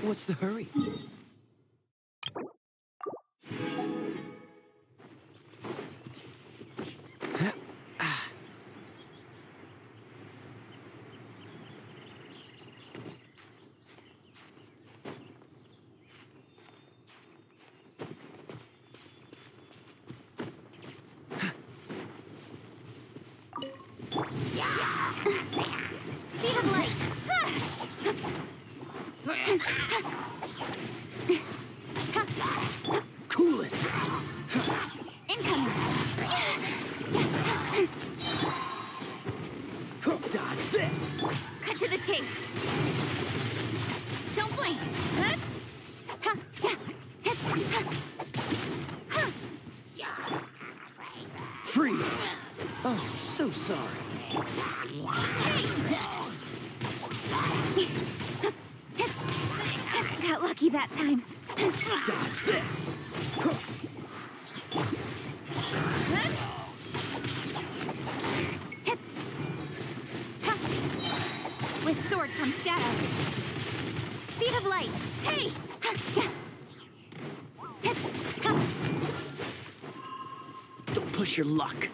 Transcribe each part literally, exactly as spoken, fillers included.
What's the hurry? Speed of light. Cool it! Incoming. Dodge this! Cut to the chase. Don't blink. Freeze! Oh, so sorry. Got lucky that time. Dodge this! With sword comes shadow. Speed of light. Hey! Don't push your luck.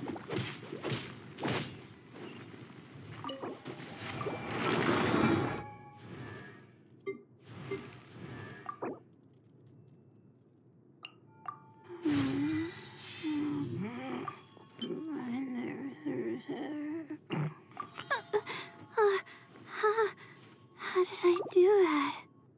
How did I do that?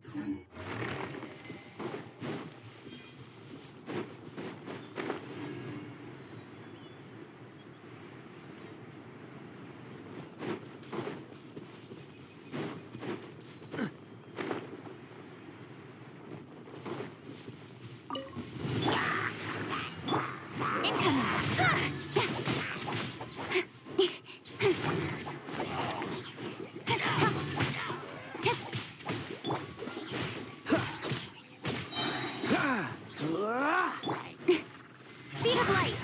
Speed of light.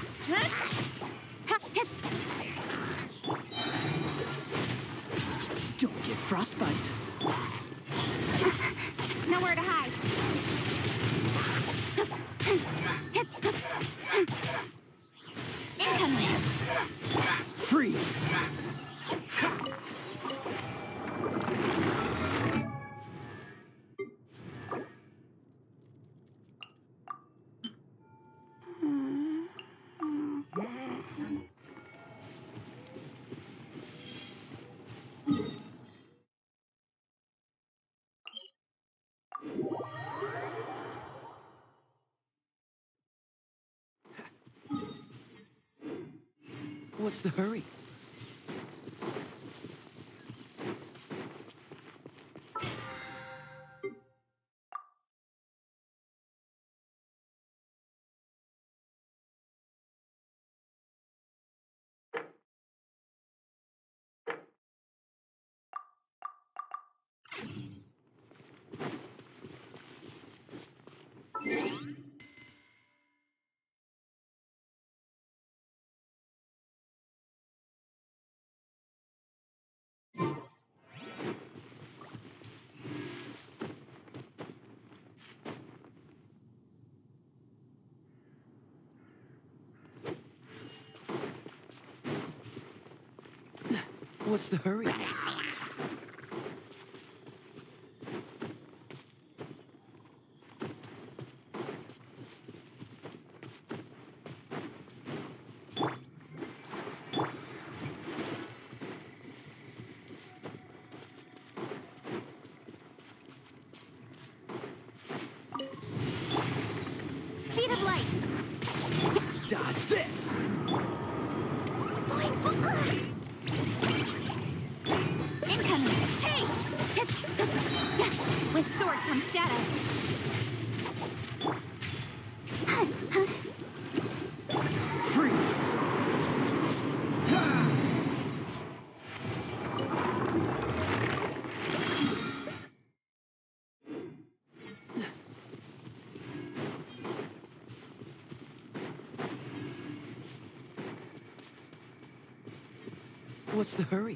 Don't get frostbite. Nowhere to hide. Incoming. Freeze! What's the hurry? What's the hurry? Speed of light. Dodge this! Incoming. Hey! With sword comes shadow. Freeze! What's the hurry?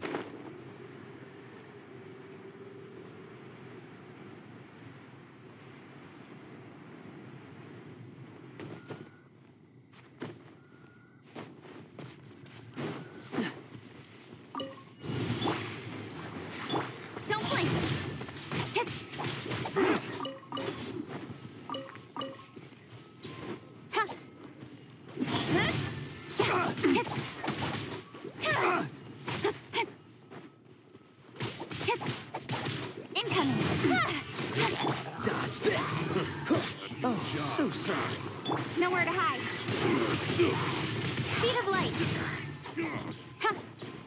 closer! Nowhere to hide. Speed of light. Huh.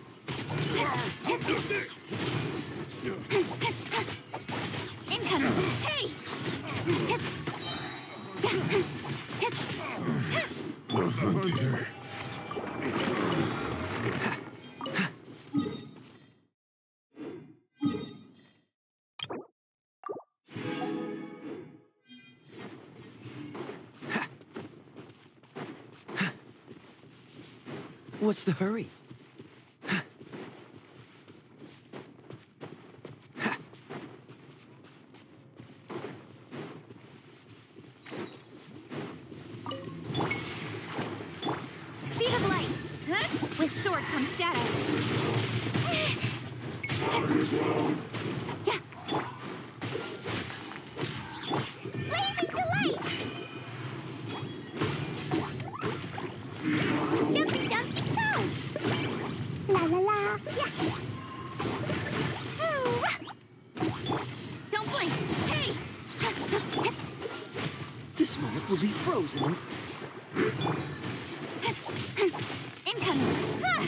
Incoming. Hey! What's the hurry? Speed of light. Huh? With sword comes shadow. Yeah. Blazing to light. Jumpy dumpy go. La la la. Yeah. Ooh. Don't blink. Hey. This moment will be frozen in... Incoming. Ah.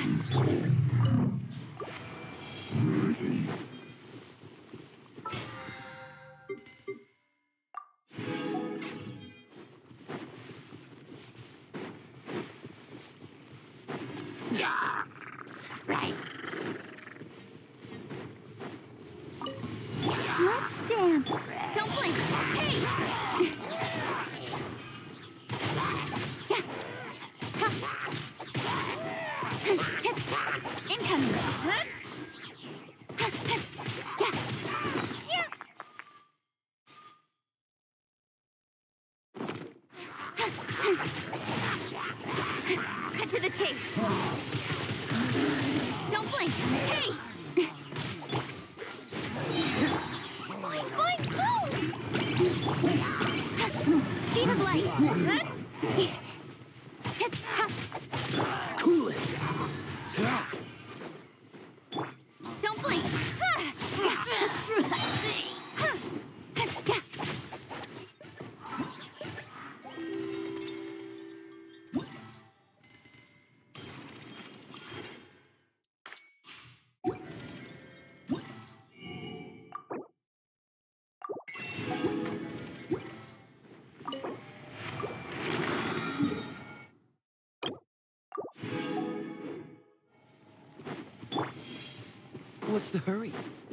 Yeah. Right. Let's dance. Don't blink. Hey. Yeah. Ha. Incoming. Huh? Yeah. Yeah. Cut to the chase. Don't blink. Hey. Boing, boing, boom. Speed of light. Huh? Cool it! Don't blink. What's the hurry?